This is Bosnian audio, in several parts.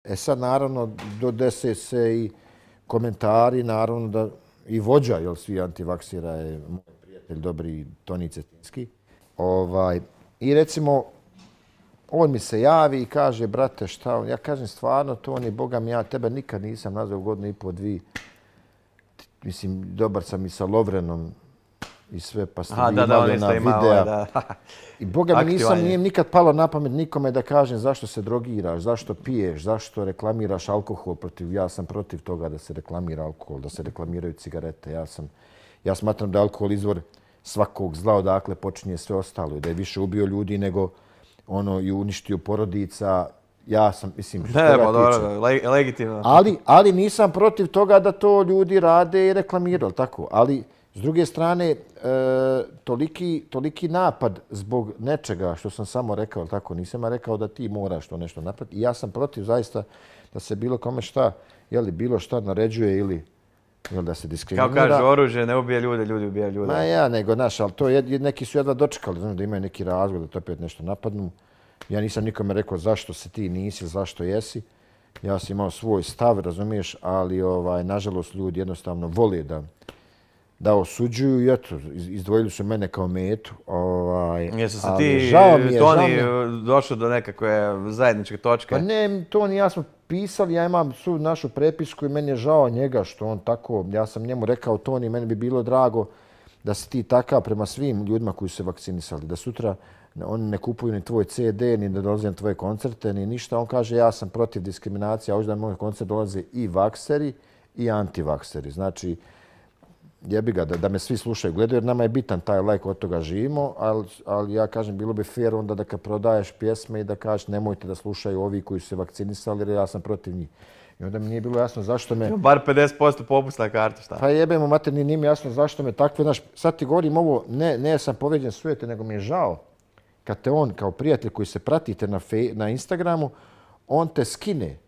Sad naravno dese se i komentari, naravno da i vođa, jel svi antivaksira je moj prijatelj dobri Toni Cetinski. I recimo, on mi se javi i kaže, brate, šta on? Ja kažem, stvarno, Toni, Boga mi, ja tebe nikad nisam nazvao godinu i po, dvije. Mislim, dobar sam i sa Lovrenom i sve, pa ste vi imali ona videa. I Boga mi nije nikad palo na pamet nikome da kažem zašto se drogiraš, zašto piješ, zašto reklamiraš alkohol. Ja sam protiv toga da se reklamira alkohol, da se reklamiraju cigarete. Ja smatram da je alkohol izvor svakog zla odakle počinje sve ostalo i da je više ubio ljudi nego i uništio porodica. Ja sam, mislim, što ne, pa dobro, legitimno. Ali nisam protiv toga da to ljudi rade i reklamiraju, tako? Ali, s druge strane, toliki napad zbog nečega što sam samo rekao, tako? Nisam rekao da ti moraš to nešto napraviti. I ja sam protiv zaista da se bilo kome šta, bilo šta naređuje ili da se diskriminira. Kao kaže, oružje ne ubije ljude, ljudi ubijaju ljude. Ma ja, nego, znaš, ali to neki su jedva dočekali, znam da imaju neki razlog da to opet nešto napadnu. Ja nisam nikome rekao zašto se ti nisi, zašto jesi. Ja sam imao svoj stav, razumiješ, ali nažalost ljudi jednostavno vole da osuđuju i eto, izdvojili su mene kao metu. Jesu se ti, Toni, došao do nekakve zajedničke točke? Pa ne, Toni i ja smo pisali, ja imam svu našu prepisku i meni je žao njega što on tako, ja sam njemu rekao, Toni, meni bi bilo drago da si ti takav prema svim ljudima koji su se vakcinisali, da sutra oni ne kupuju ni tvoj CD, ni da dolaze na tvoje koncerte, ni ništa. On kaže, ja sam protiv diskriminacije, a hoću da na moj koncert dolaze i vakseri i antivakseri. Znači, jebi ga, da me svi slušaju, gledaju, jer nama je bitan taj like, od toga živimo, ali ja kažem, bilo bi fair onda da kad prodaješ pjesme i da kažeš nemojte da slušaju ovi koji su se vakcinisali, jer ja sam protiv njih. I onda mi nije bilo jasno zašto me... Bar 50% popust na kartu, šta? Pa jebemo, mater, nije mi jasno zašto me takve, znaš, sad ti govorim ovo, ne sam povrijeđen sujete, nego mi je žao kad te on, kao prijatelj koji se pratite na Instagramu, on te skine.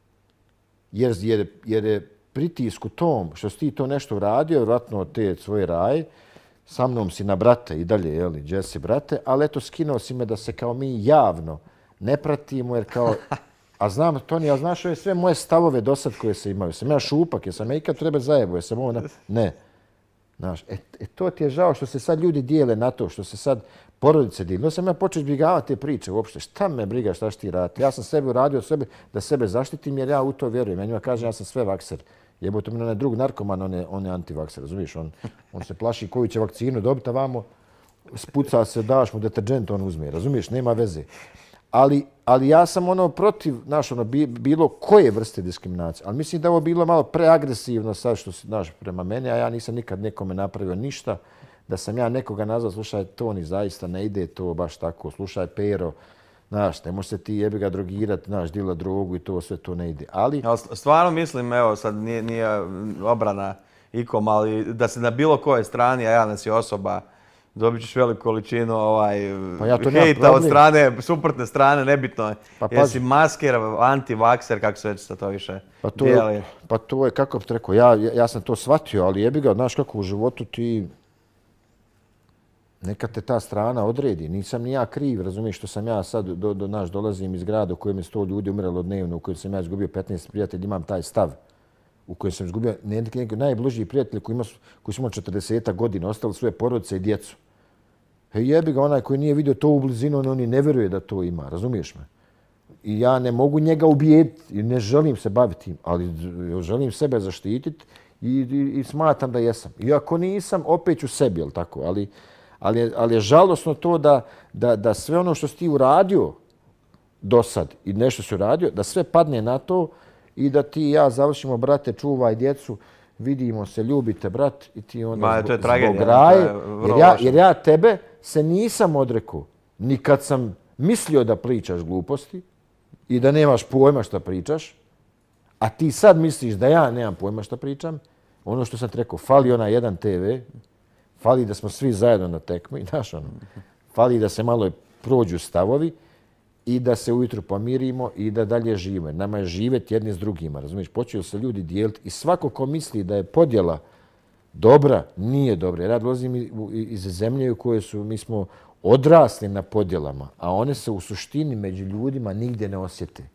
Jer je pritisk u tom što si ti to nešto uradio, vjerojatno od te svoje raje, sa mnom si na brate i dalje, jeli, Jesse brate, ali eto, skinuo si me da se kao mi javno ne pratimo, jer kao... A znam, Toni, ja znaš ove sve moje stavove do sad koje se imaju. Sam ja šupak, jesam ja ikad treba zajebo, jesam ovo... Ne. Znaš, to ti je žao što se sad ljudi dijele na to, što se sad porodice dijeli. No sam ja počeo izbjegavati te priče uopšte. Šta me briga, šta ću ti raditi? Ja sam sebi uradio da sebe zaštitim jer ja u to vjerujem. Ja njima kažem, ja sam sve vakser. Jebote mi onaj drug narkoman, on je antivakser, razumiješ? On se plaši koju će vakcinu dobiti, a vamo spuca se, daš mu deterđent, on uzme. Razumiješ? Nema veze. Ali ja sam protiv, znaš, bilo koje vrste diskriminacije. Ali mislim da je ovo bilo malo preagresivno sad što si, znaš, prema meni, a ja nisam nikad nekome napravio ništa. Da sam ja nekoga nazvao, slušaj, Toni, zaista ne ide to baš tako, slušaj, Pero, znaš, ne može se ti jebi ga drogirati, znaš, dila drogu i to, sve to ne ide. Ali... Stvarno mislim, evo, sad nije obrana ikom, ali da se na bilo kojoj strani, a ja nas je osoba, dobit ćeš veliku količinu hejta od strane, suprotne strane, nebitno je. Jesi masker, antivakser, kako se već sa to više dijeli? Pa to je, kako bih rekao, ja sam to shvatio, ali jebi ga, znaš kako u životu ti... Neka te ta strana odredi. Nisam ni ja kriv, razumiješ, što sam ja sad, dolazim iz grada u kojem je 100 ljudi umrelo dnevno, u kojem sam ja izgubio 15 prijatelja, imam taj stav. U kojem sam izgubio najbliži prijatelji koji su imali 40 godina, ostali svoje porodice i djecu. Jebi ga, onaj koji nije vidio to u blizinu, on i ne vjeruje da to ima, razumiješ me? I ja ne mogu njega ubijediti i ne želim se baviti tim, ali želim sebe zaštititi i smatram da jesam. Iako nisam, opet ću sebi, jel tako? Ali je žalosno to da sve ono što si ti uradio do sad i nešto si uradio, da sve padne na to i da ti i ja završimo, brate, čuvaj djecu, vidimo se, ljubite, brat, i ti onda zbog raje. Jer ja tebe se nisam odrekao ni kad sam mislio da pričaš gluposti i da nemaš pojma šta pričaš, a ti sad misliš da ja nemam pojma šta pričam. Ono što sam ti rekao, fali onaj jedan TV, fali da smo svi zajedno na tekmi, znaš ono, fali da se malo prođu stavovi i da se ujutru pomirimo i da dalje živimo. Nama je živjeti jedni s drugima, razumiješ? Počeo se ljudi dijeliti i svako ko misli da je podjela dobra, nije dobra. Jer ja dolazim iz zemlje u kojoj mi smo odrasli na podjelama, a one se u suštini među ljudima nigdje ne osjete.